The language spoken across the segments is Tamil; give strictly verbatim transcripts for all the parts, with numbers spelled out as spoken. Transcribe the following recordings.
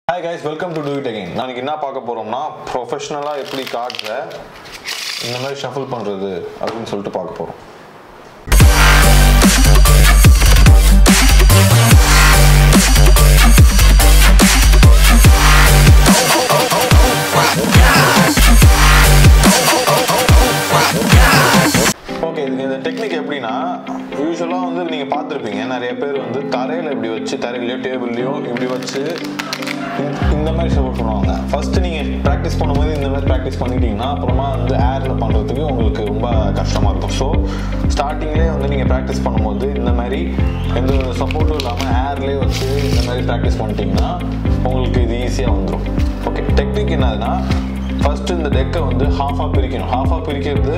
Hi guys, welcome to Do It Again. நான் இன்னைக்கு என்ன பார்க்க போறோம்னா ப்ரொஃபஷனலா எப்படி கார்ட்ஸை இந்த மாதிரி ஷஃபிள் பண்றது அப்படின்னு சொல்லிட்டு பார்க்க போறோம். ஓகே, இதுக்கு இந்த டெக்னிக் எப்படின்னா யூஸ்வலாக வந்து நீங்கள் பார்த்துருப்பீங்க நிறைய பேர் வந்து தரையில் இப்படி வச்சு தரையிலையோ டேபிள்லையோ இப்படி வச்சு இந்த மாதிரி ஷஃபிள் பண்ணுவாங்க. ஃபஸ்ட்டு நீங்கள் ப்ராக்டிஸ் பண்ணும்போது இந்த மாதிரி ப்ராக்டிஸ் பண்ணிட்டீங்கன்னா அப்புறமா வந்து ஏரில் பண்ணுறதுக்கு உங்களுக்கு ரொம்ப கஷ்டமாக இருக்கும். ஸோ ஸ்டார்டிங்லேயே வந்து நீங்கள் ப்ராக்டிஸ் பண்ணும்போது இந்த மாதிரி எந்த ஒரு சப்போர்ட்டும் இல்லாமல் ஏர்லேயே வச்சு இந்த மாதிரி ப்ராக்டிஸ் பண்ணிட்டீங்கன்னா உங்களுக்கு இது ஈஸியாக வந்துடும். ஓகே, டெக்னிக் என்னதுன்னா ஃபஸ்ட்டு இந்த டெக்கை வந்து ஹாஃபாக பிரிக்கணும். ஹாஃபாக பிரிக்கிறது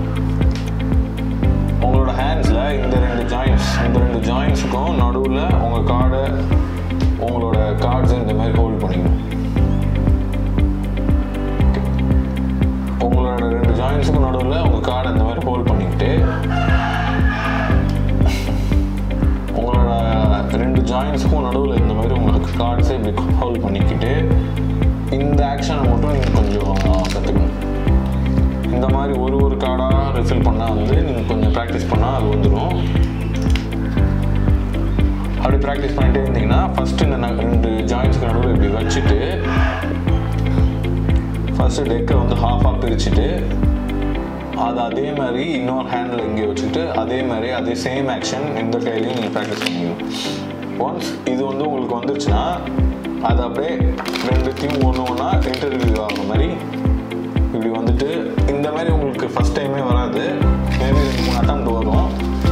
உங்களோட ஹேண்ட்ஸில் இந்த ரெண்டு ஜாயின்ட்ஸ் இந்த ரெண்டு ஜாயின்ட்ஸுக்கும் நடுவில் உங்கள் கார்டை உங்களோட கார்ட்ஸை இந்த மாதிரி ஹோல்ட் பண்ணிக்கணும். உங்களோட ரெண்டு ஜாயின்ட்ஸுக்கும் நடுவில் உங்கள் கார்டை இந்த மாதிரி ஹோல்ட் பண்ணிக்கிட்டு உங்களோட ரெண்டு ஜாயின்ட்ஸுக்கும் நடுவில் இந்த மாதிரி உங்களுக்கு கார்ட்ஸை இப்படி ஹோல்ட் பண்ணிக்கிட்டு இந்த ஆக்ஷனை மட்டும் நீங்கள் கொஞ்சம் கற்றுக்கணும். இந்த மாதிரி ஒரு ஒரு கார்டாக ரிஃபில் பண்ணால் வந்து நீங்கள் கொஞ்சம் ப்ராக்டிஸ் பண்ணால் அது வந்துடும். அப்படி ப்ராக்டிஸ் பண்ணிகிட்டே இருந்தீங்கன்னா ஃபஸ்ட்டு இந்த ரெண்டு ஜாயின்ட்ஸ்க்கு நடுவில் இப்படி வச்சுட்டு ஃபஸ்ட்டு டெக்கை வந்து ஹாஃபாக பிரிச்சுட்டு அதை அதே மாதிரி இன்னொரு ஹேண்டில் இங்கே வச்சுக்கிட்டு அதே மாதிரி அதே சேம் ஆக்ஷன் இந்த கையிலையும் நீங்கள் ப்ராக்டிஸ் பண்ணிக்கணும். ஒன்ஸ் இது வந்து உங்களுக்கு வந்துருச்சுன்னா அதை அப்படியே ரெண்டுத்தையும் ஒன்று ஒன்றா இன்டர்வியூ ஆகிற மாதிரி இப்படி வந்துட்டு இந்த மாதிரி உங்களுக்கு ஃபஸ்ட் டைமே வராது, மேபி ரெண்டு மூணு அட்டெம்ப்ட் வரும்.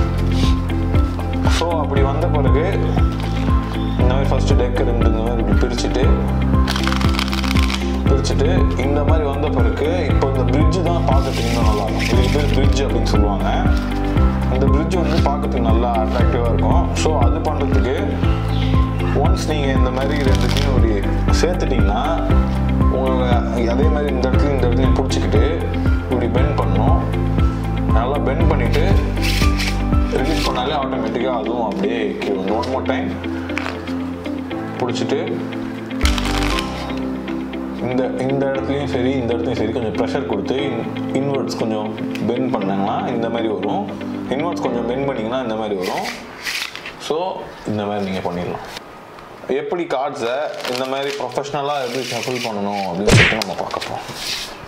ஸோ அப்படி வந்த பிறகு இந்த மாதிரி ஃபஸ்ட்டு டெக்கு ரெண்டு இந்த மாதிரி இப்படி பிரிச்சுட்டு பிரிச்சுட்டு இந்த மாதிரி வந்த பிறகு இப்போ இந்த பிரிட்ஜு தான் பார்க்கறதுக்கு இன்னும் நல்லாயிருக்கும். இதுக்கு பேர் பிரிட்ஜ் அப்படின்னு சொல்லுவாங்க. இந்த பிரிட்ஜ் வந்து பார்க்கறதுக்கு நல்லா அட்ராக்டிவாக இருக்கும். ஸோ அது பண்ணுறதுக்கு ஒன்ஸ் நீங்கள் இந்த மாதிரி ரெண்டுத்தையும் ஒரு சேர்த்துட்டிங்கன்னா உங்கள் அதே மாதிரி இந்த இடத்துல இந்த இடத்துலையும் பிடிச்சிக்கிட்டு இப்படி பெண்ட் பண்ணணும். நல்லா பெண்ட் பண்ணிவிட்டு ரிலீஸ் பண்ணாலே ஆட்டோமேட்டிக்காக அதுவும் அப்படியே கீழே வந்து ஒன் மோர் டைம் பிடிச்சிட்டு இந்த இந்த இடத்துலையும் சரி இந்த இடத்துலையும் சரி கொஞ்சம் ப்ரெஷர் கொடுத்து இன்வெர்ட்ஸ் கொஞ்சம் பெண்ட் பண்ணாங்கன்னா இந்த மாதிரி வரும். இன்வெர்ட்ஸ் கொஞ்சம் பெண்ட் பண்ணிங்கன்னா இந்த மாதிரி வரும். ஸோ இந்த மாதிரி நீங்கள் பண்ணிடலாம். எப்படி கார்ட்ஸை இந்த மாதிரி ப்ரொஃபஷ்னலாக எப்படி ஷஃபிள் பண்ணணும் அப்படின்னு சொல்லிட்டு நம்ம பார்க்க போகிறோம்.